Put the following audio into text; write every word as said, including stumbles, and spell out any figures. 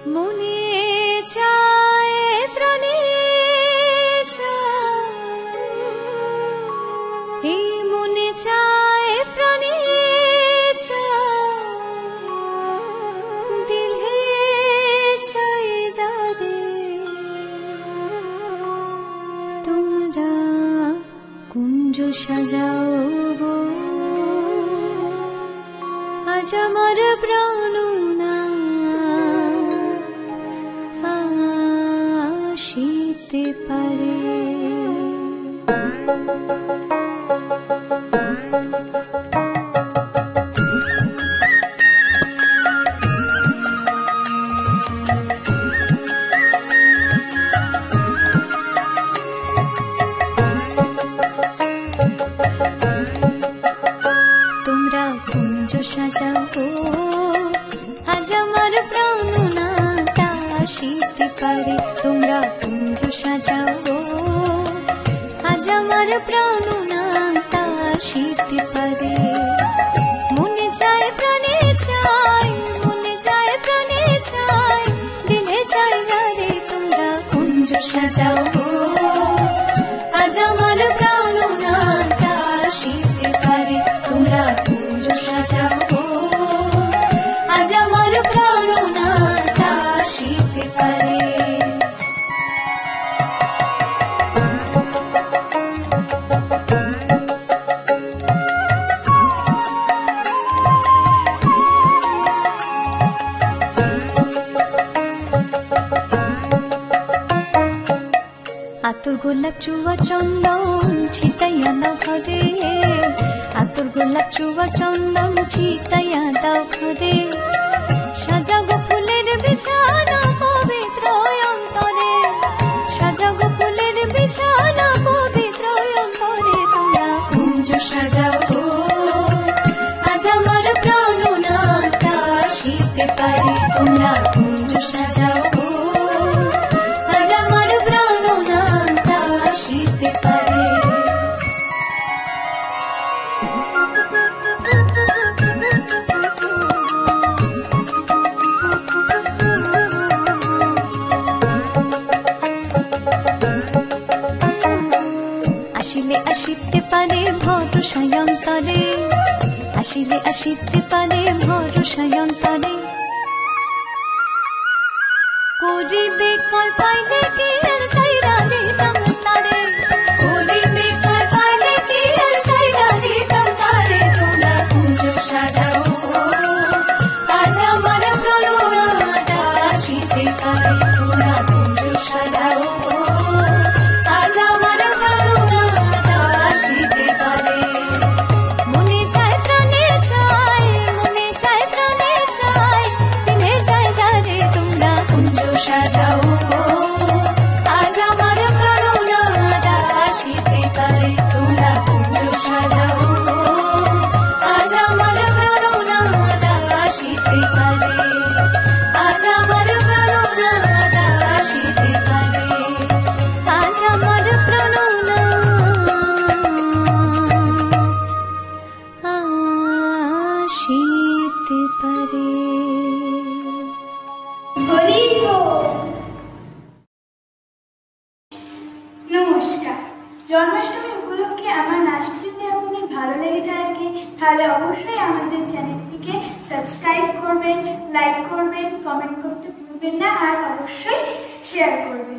মনে চায় প্রাণে চায়, এই মনে চায় প্রাণে চায়, দিলে চাই যারে তোমরা কুঞ্জ সাজাও গো, আজ আমার প্রাণ আসিতে পারে। তোমরা কুঞ্জ সাজাও গো, আজ আমার প্রাণনাথ আসিতে পারে। তোমরা কুঞ্জ সাজাও গো, আজ আমার প্রাণনাথ আসিতে পারে। মনে চায় প্রাণে চায়, মনে চায় প্রাণে চায়, দিলে চাই যারে তোমরা কুঞ্জ সাজাও গো, আজ আমার প্রাণনাথ আসিতে পারে। তোমরা কুঞ্জ সাজাও গো, আজ আমার প্রাণনাথ আসিতে পারে। আতর গোলাপ চুয়া চন্দন ছিটাইয়া দাও ঘরে, আতর গোলাপ চুয়া চন্দন ছিটাইয়া দাও ঘরে। সাজাগো ফুলের বিছানা পবিত্র অন্তরে, সাজাগো ফুলের বিছানা পবিত্র অন্তরে। তোমরা কুঞ্জ সাজাও গো, আজ আমার প্রাণনাথ আসিতে পারে। তোমরা কুঞ্জ সাজাও গো, আজ আমার প্রাণনাথ আসিতে পারে। আসিলে আসিতে পারে ভরসায় অন্তরে, আসিলে আসিতে পারে ভরসায় অন্তরে। করিবে কয় পাইলে কি আর সাইরা দিতাম তারে, করিবে কয় পাইলে কি আর সাইরা দিতাম তারে। তোমরা কুঞ্জ সাজাও গো, আজ আমার প্রাণনাথ আসিতে পারে। তোমরা কুঞ্জ সাজাও গো, আজ আমার প্রাণনাথ আসিতে পারে। মনে চায় প্রাণে চায়, মনে চায় প্রাণে চায়, দিলে চাই যারে তোমরা কুঞ্জ সাজাও গো, আজ আমার প্রাণনাথ আসিতে পারে। তোমরা কুঞ্জ সাজাও গো, আজ আমার প্রাণনাথ আসিতে পারে। আজ আমার প্রাণনাথ আসিতে পারে। আজ আমার প্রাণনাথ আসিতে পারে। নমস্কার। জন্মাষ্টমী উপলক্ষে আমার নাচটি যদি আপনাদের ভালো লেগে থাকে তাহলে অবশ্যই আমাদের চ্যানেলটিকে সাবস্ক্রাইব করবেন, লাইক করবেন, কমেন্ট করতে ভুলবেন না, আর অবশ্যই শেয়ার করবেন।